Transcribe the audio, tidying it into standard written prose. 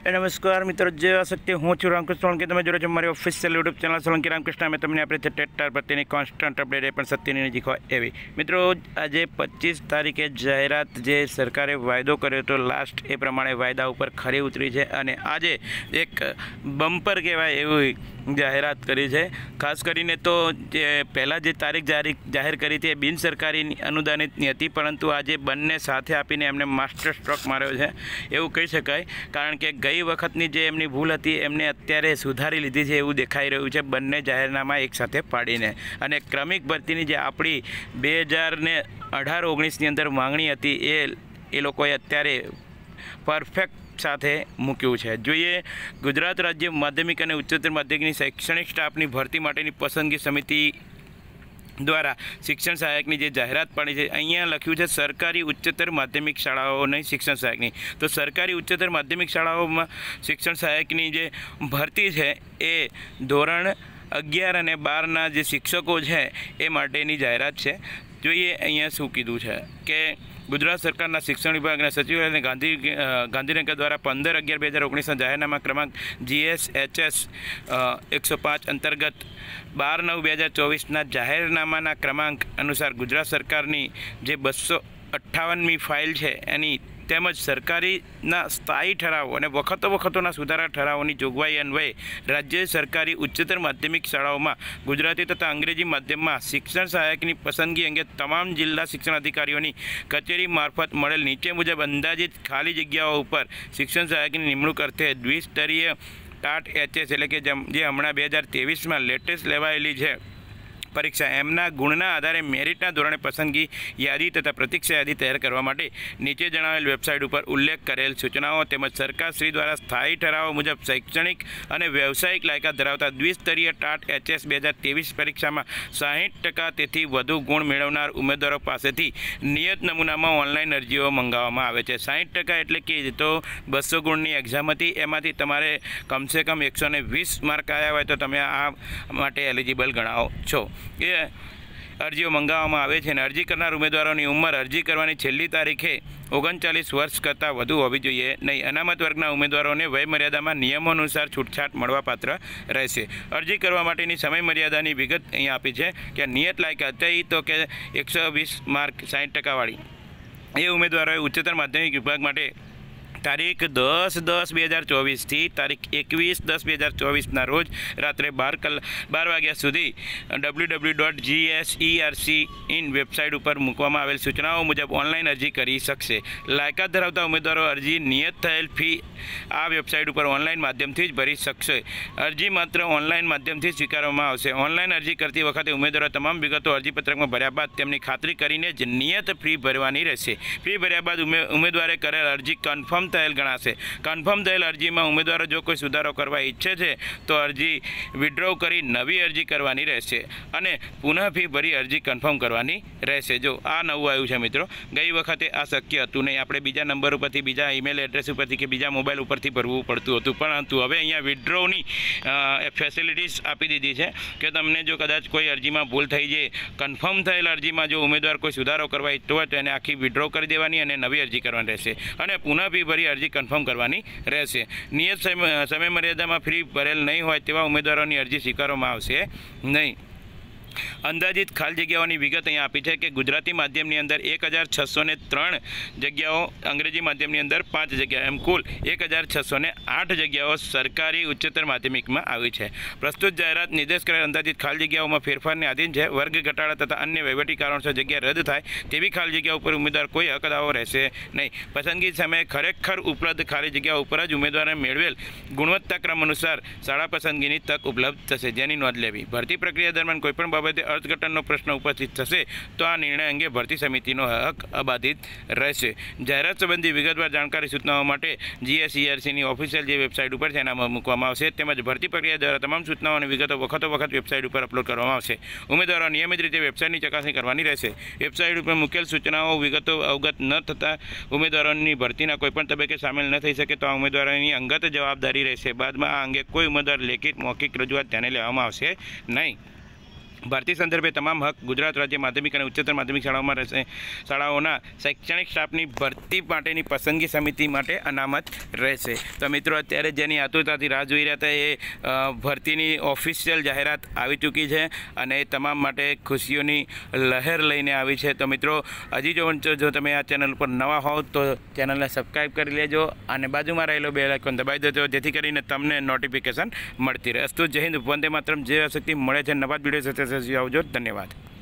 नमस्कार मित्रों, जय आसक्ति हूँ छू रामकृष्ण सोलंकी। તમે જોડો છો મારી official YouTube channel Solanki Ramkrishna. અમે તમને આપણે ટેટ પ્રત્યેની કોન્સ્ટન્ટ અપડેટ એ પણ સત્યની નજીક હોય એવી। મિત્રો, આજે 25 તારીખે જાહેરાત જે સરકારે વાયદો કર્યો હતો લાસ્ટ, એ પ્રમાણે વાયદા ઉપર ખરી ઉતરી છે અને આજે એક બમ્પર કહેવાય એવી જાહેરાત કરી છે। ખાસ કરીને તો જે પહેલાં જે તારીખ જાહેર કરી હતી એ બિન સરકારી અનુદાનિતની હતી, પરંતુ આજે બંને સાથે આપીને એમને માસ્ટર સ્ટ્રોક માર્યો છે એવું કહી શકાય। કારણ કે ગઈ વખતની જે એમની ભૂલ હતી એમને અત્યારે સુધારી લીધી છે એવું દેખાઈ રહ્યું છે, બંને જાહેરનામા એકસાથે પાડીને। અને ક્રમિક ભરતીની જે આપણી 2018-19ની અંદર માંગણી હતી એ લોકોએ અત્યારે પરફેક્ટ સાથે મૂક્યું છે। જોઈએ, ગુજરાત રાજ્ય માધ્યમિક અને ઉચ્ચતર માધ્યમિકની શૈક્ષણિક સ્ટાફની ભરતી માટેની પસંદગી સમિતિ દ્વારા શિક્ષણ સહાયકની જે જાહેરાત પાડી છે, અહીંયા લખ્યું છે સરકારી ઉચ્ચતર માધ્યમિક શાળાઓની શિક્ષણ સહાયકની। તો સરકારી ઉચ્ચતર માધ્યમિક શાળાઓમાં શિક્ષણ સહાયકની જે ભરતી છે એ ધોરણ 11 અને 12ના જે શિક્ષકો છે એ માટેની જાહેરાત છે। જોઈએ અહીંયા શું કીધું છે કે ગુજરાત સરકારના શિક્ષણ વિભાગના સચિવાલય ગાંધીનગર દ્વારા 15/11/2019ના જાહેરનામા ક્રમાંક GSHS 105 અંતર્ગત 12/9/2024ના જાહેરનામાના ક્રમાંક અનુસાર ગુજરાત સરકારની જે 258મી ફાઇલ છે એની તેમજ સરકારીના સ્થાયી ઠરાવો અને વખતોના સુધારા ઠરાવોની જોગવાઈ અન્વયે રાજ્ય સરકારી ઉચ્ચતર માધ્યમિક શાળાઓમાં ગુજરાતી તથા અંગ્રેજી માધ્યમમાં શિક્ષણ સહાયકની પસંદગી અંગે તમામ જિલ્લા શિક્ષણ અધિકારીઓની કચેરી મારફત મળેલ નીચે મુજબ અંદાજિત ખાલી જગ્યાઓ ઉપર શિક્ષણ સહાયકની નિમણૂક અર્થે દ્વિસ્તરીય ટાટ HS એટલે કે જે હમણાં 2023માં લેટેસ્ટ લેવાયેલી છે પરીક્ષા, એમના ગુણના આધારે મેરિટના ધોરણે પસંદગી યાદી તથા પ્રતીક્ષા યાદી તૈયાર કરવા માટે નીચે જણાવેલ વેબસાઇટ ઉપર ઉલ્લેખ કરેલ સૂચનાઓ તેમજ સરકારશ્રી દ્વારા સ્થાયી ઠરાવો મુજબ શૈક્ષણિક અને વ્યવસાયિક લાયકાત ધરાવતા દ્વિસ્તરીય ટાટ HS 2023 પરીક્ષામાં 60% તેથી વધુ ગુણ મેળવનાર ઉમેદવારો પાસેથી નિયત નમૂનામાં ઓનલાઈન અરજીઓ મંગાવવામાં આવે છે। 60% એટલે કે તો 200 ગુણની એક્ઝામ હતી, એમાંથી તમારે કમસે કમ 120 માર્ક આવ્યા હોય તો તમે આ માટે એલિજિબલ ગણાવો છો। એ અરજીઓ મંગાવવામાં આવે છે અને અરજી કરનાર ઉમેદવારોની ઉંમર અરજી કરવાની છેલ્લી તારીખે 39 વર્ષ કરતાં વધુ હોવી જોઈએ નહીં। અનામત વર્ગના ઉમેદવારોને વયમર્યાદામાં નિયમો અનુસાર છૂટછાટ મળવાપાત્ર રહેશે। અરજી કરવા માટેની સમયમર્યાદાની વિગત અહીં આપી છે કે નિયત લાયકાત તો કે 120 માર્ક 60% વાળી એ ઉમેદવારોએ ઉચ્ચતર માધ્યમિક વિભાગ માટે તારીખ 10/10/2024થી તારીખ 21/10/2024ના રોજ રાત્રે 12 વાગ્યા સુધી www.gsercin વેબસાઇટ ઉપર મૂકવામાં આવેલ સૂચનાઓ મુજબ ઓનલાઈન અરજી કરી શકશે। લાયકાત ધરાવતા ઉમેદવારો અરજી નિયત થયેલ ફી આ વેબસાઇટ ઉપર ઓનલાઈન માધ્યમથી જ ભરી શકશે। અરજી માત્ર ઓનલાઈન માધ્યમથી જ સ્વીકારવામાં આવશે। ઓનલાઈન અરજી કરતી વખતે ઉમેદવારો તમામ વિગતો અરજીપત્રકમાં ભર્યા બાદ તેમની ખાતરી કરીને જ નિયત ફી ભરવાની રહેશે। ફી ભર્યા બાદ ઉમેદવારે કરેલ અરજી કન્ફર્મ થયેલ ગણાશે। કન્ફર્મ થયેલ અરજીમાં ઉમેદવારો જો કોઈ સુધારો કરવા ઈચ્છે છે તો અરજી વિડ્રો કરી નવી અરજી કરવાની રહેશે અને પુનઃ ફી ભરી અરજી કન્ફર્મ કરવાની રહેશે। જો આ નવું આવ્યું છે મિત્રો, ગઈ વખતે આ શક્ય હતું નહીં, આપણે બીજા નંબર ઉપરથી, બીજા ઈમેલ એડ્રેસ ઉપરથી કે બીજા મોબાઈલ ઉપરથી ભરવું પડતું હતું, પરંતુ હવે અહીંયા વિડ્રોની ફેસિલિટીઝ આપી દીધી છે કે તમને જો કદાચ કોઈ અરજીમાં ભૂલ થઈ જાય, કન્ફર્મ થયેલ અરજીમાં જો ઉમેદવાર કોઈ સુધારો કરવા ઈચ્છતો હોય તો એને આખી વિડ્રો કરી દેવાની અને નવી અરજી કરવાની રહેશે અને પુનઃ ફી ભરી અરજી કન્ફર્મ કરવાની રહેશે। નિયત સમયમર્યાદામાં ફી ભરેલ નહીં હોય તેવા ઉમેદવારોની અરજી સ્વીકારવામાં આવશે નહીં। અંદાજિત ખાલી જગ્યાઓની વિગત અહીંયા આપી છે કે ગુજરાતી માધ્યમની અંદર 1603 જગ્યાઓ, અંગ્રેજી માધ્યમની અંદર 5 જગ્યા, એમ કુલ 1608 જગ્યાઓ સરકારી ઉચ્ચતર માધ્યમિકમાં આવી છે। પ્રસ્તુત જાહેરાત નિર્દેશ કરેલ અંદાજિત ખાલી જગ્યાઓમાં ફેરફારને આધીન છે। વર્ગ ઘટાડા તથા અન્ય વહીવટી કારણોસર જગ્યા રદ થાય તેવી ખાલી જગ્યા ઉપર ઉમેદવાર કોઈ હક દાવો રહેશે નહીં। પસંદગી સમયે ખરેખર ઉપલબ્ધ ખાલી જગ્યા ઉપર જ ઉમેદવારે મેળવેલ ગુણવત્તાક્રમ અનુસાર શાળા પસંદગીની તક ઉપલબ્ધ થશે, જેની નોંધ લેવી। ભરતી પ્રક્રિયા દરમિયાન કોઈપણ બાબતે અર્થઘટનનો પ્રશ્ન ઉપસ્થિત થશે તો આ નિર્ણય અંગે ભરતી સમિતિનો હક અબાધિત રહેશે। જાહેરાત સંબંધી વિગતવાર જાણકારી સૂચનાઓ માટે GSERCની ઓફિશિયલ જે વેબસાઇટ ઉપર છે એનામાં મૂકવામાં આવશે, તેમજ ભરતી પ્રક્રિયા દ્વારા તમામ સૂચનાઓ અને વિગતો વખત વેબસાઇટ ઉપર અપલોડ કરવામાં આવશે। ઉમેદવારો નિયમિત રીતે વેબસાઇટની ચકાસણી કરવાની રહેશે। વેબસાઇટ ઉપર મૂકેલ સૂચનાઓ વિગતો અવગત ન થતાં ઉમેદવારોની ભરતીના કોઈપણ તબક્કે સામેલ ન થઈ શકે તો આ ઉમેદવારોની અંગત જવાબદારી રહેશે। બાદમાં આ અંગે કોઈ ઉમેદવાર લેખિત મૌખિક રજૂઆત ધ્યાને લેવામાં આવશે નહીં। ભરતી સંદર્ભે તમામ હક ગુજરાત રાજ્ય માધ્યમિક અને ઉચ્ચતર માધ્યમિક શાળાઓમાં રહેશે. શાળાઓના શૈક્ષણિક સ્ટાફની ભરતી માટેની પસંદગી સમિતિ માટે અનામત રહેશે. તો મિત્રો, અત્યારે જેની આતુરતાથી રાહ જોઈ રહ્યા હતા એ ભરતીની ઓફિશિયલ જાહેરાત આવી ચૂકી છે અને એ તમામ માટે ખુશીઓની લહેર લઈને આવી છે. તો મિત્રો, હજી જો તમે આ ચેનલ પર નવા હોવ તો ચેનલને સબસ્ક્રાઈબ કરી લેજો અને બાજુમાં રહેલો બેલ આઇકોન દબાવી દેજો, જેથી કરીને તમને નોટિફિકેશન મળતી રહે. અસ્તુ, જય હિન્દ, વંદે માતરમ, જય શક્તિ. મળે છે નવા વિડીયો સાથે. આવજો. ધન્યવાદ.